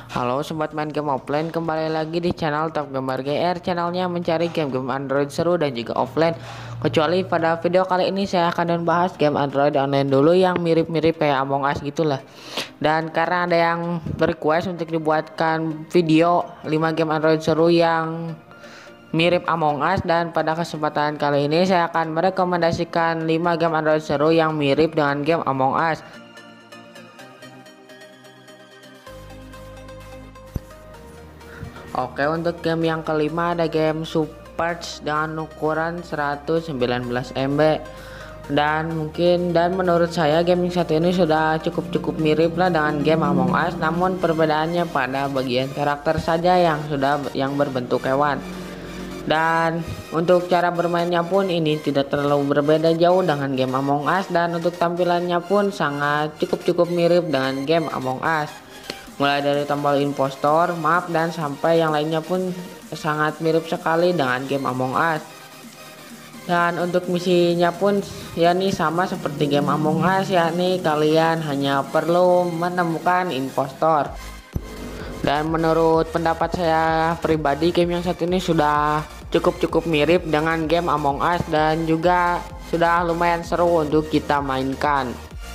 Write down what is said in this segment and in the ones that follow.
Halo sobat main game offline, kembali lagi di channel Top Gamer GR, channelnya mencari game-game Android seru dan juga offline. Kecuali pada video kali ini saya akan membahas game Android online dulu yang mirip-mirip kayak Among Us gitulah. Dan karena ada yang request untuk dibuatkan video 5 game Android seru yang mirip Among Us, dan pada kesempatan kali ini saya akan merekomendasikan 5 game Android seru yang mirip dengan game Among Us. Oke, untuk game yang kelima ada game Submerge dengan ukuran 119 MB. Dan menurut saya game yang satu ini sudah cukup mirip lah dengan game Among Us, namun perbedaannya pada bagian karakter saja yang berbentuk hewan. Dan untuk cara bermainnya pun ini tidak terlalu berbeda jauh dengan game Among Us, dan untuk tampilannya pun sangat cukup mirip dengan game Among Us. Mulai dari tombol impostor, map, dan sampai yang lainnya pun sangat mirip sekali dengan game Among Us. Dan untuk misinya pun yakni sama seperti game Among Us, yakni kalian hanya perlu menemukan impostor. Dan menurut pendapat saya pribadi, game yang satu ini sudah cukup mirip dengan game Among Us dan juga sudah lumayan seru untuk kita mainkan.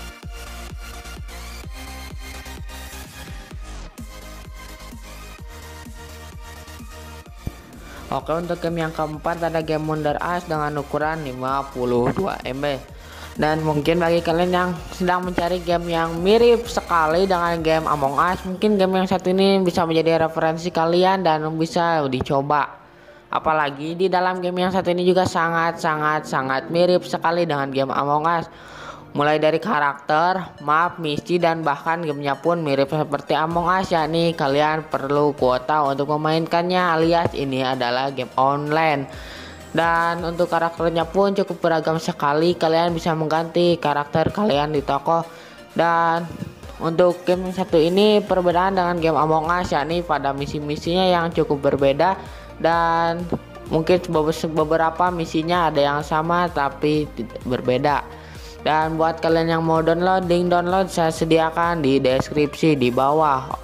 Oke, untuk game yang keempat ada game Wonder Us dengan ukuran 52 MB. Dan mungkin bagi kalian yang sedang mencari game yang mirip sekali dengan game Among Us, mungkin game yang satu ini bisa menjadi referensi kalian dan bisa dicoba. Apalagi di dalam game yang satu ini juga sangat mirip sekali dengan game Among Us. Mulai dari karakter, map, misi, dan bahkan gamenya pun mirip seperti Among Us, yakni kalian perlu kuota untuk memainkannya, alias ini adalah game online. Dan untuk karakternya pun cukup beragam sekali, kalian bisa mengganti karakter kalian di toko. Dan untuk game satu ini perbedaan dengan game Among Us, yakni pada misi-misinya yang cukup berbeda, dan mungkin beberapa misinya ada yang sama tapi berbeda. Dan buat kalian yang mau download, link download saya sediakan di deskripsi di bawah.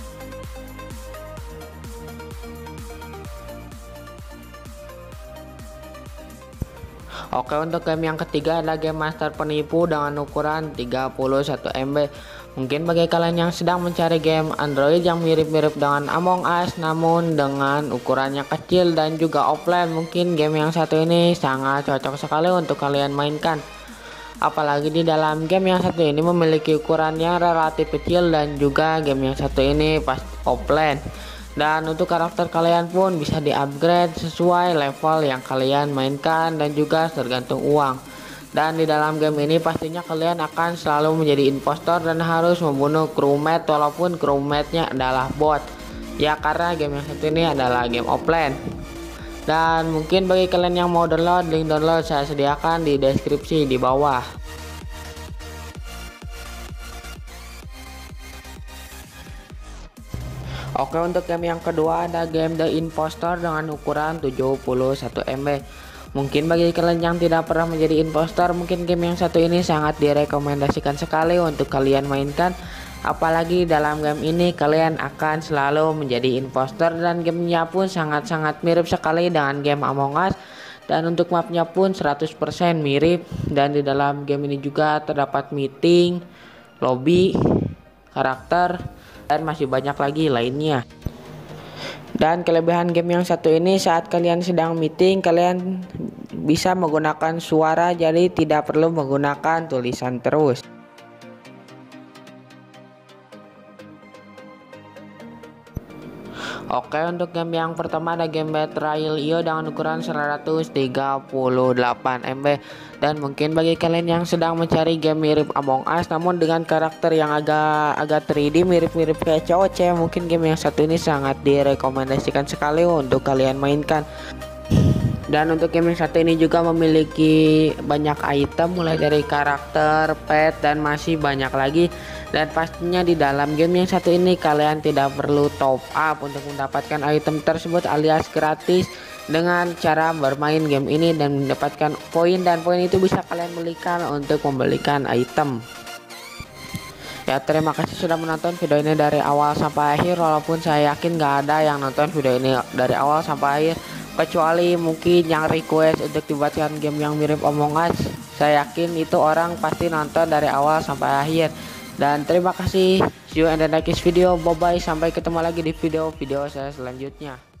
Oke, untuk game yang ketiga ada game Master Penipu dengan ukuran 31 MB. Mungkin bagi kalian yang sedang mencari game Android yang mirip-mirip dengan Among Us namun dengan ukurannya kecil dan juga offline, mungkin game yang satu ini sangat cocok sekali untuk kalian mainkan. Apalagi di dalam game yang satu ini memiliki ukurannya relatif kecil dan juga game yang satu ini pas offline. Dan untuk karakter kalian pun bisa di-upgrade sesuai level yang kalian mainkan dan juga tergantung uang. Dan di dalam game ini pastinya kalian akan selalu menjadi impostor dan harus membunuh crewmate walaupun crewmate-nya adalah bot. Ya, karena game yang satu ini adalah game offline. Dan mungkin bagi kalian yang mau download, link download saya sediakan di deskripsi di bawah. Oke, untuk game yang kedua ada game The Impostor dengan ukuran 71 MB. Mungkin bagi kalian yang tidak pernah menjadi impostor, mungkin game yang satu ini sangat direkomendasikan sekali untuk kalian mainkan. Apalagi dalam game ini kalian akan selalu menjadi impostor dan gamenya pun sangat mirip sekali dengan game Among Us. Dan untuk mapnya pun 100% mirip, dan di dalam game ini juga terdapat meeting, lobby, karakter, dan masih banyak lagi lainnya. Dan kelebihan game yang satu ini, saat kalian sedang meeting kalian bisa menggunakan suara, jadi tidak perlu menggunakan tulisan terus. Oke, untuk game yang pertama ada game Betrayal.io dengan ukuran 138 MB. Dan mungkin bagi kalian yang sedang mencari game mirip Among Us namun dengan karakter yang agak 3D mirip kayak COC, mungkin game yang satu ini sangat direkomendasikan sekali untuk kalian mainkan. Dan untuk game yang satu ini juga memiliki banyak item, mulai dari karakter, pet, dan masih banyak lagi. Dan pastinya di dalam game yang satu ini kalian tidak perlu top up untuk mendapatkan item tersebut, alias gratis dengan cara bermain game ini dan mendapatkan poin, dan poin itu bisa kalian belikan untuk membelikan item. Ya, terima kasih sudah menonton video ini dari awal sampai akhir, walaupun saya yakin nggak ada yang nonton video ini dari awal sampai akhir, kecuali mungkin yang request untuk dibuatkan game yang mirip Among Us. Saya yakin itu orang pasti nonton dari awal sampai akhir. Dan terima kasih, see you in the next video, bye bye, sampai ketemu lagi di video-video saya selanjutnya.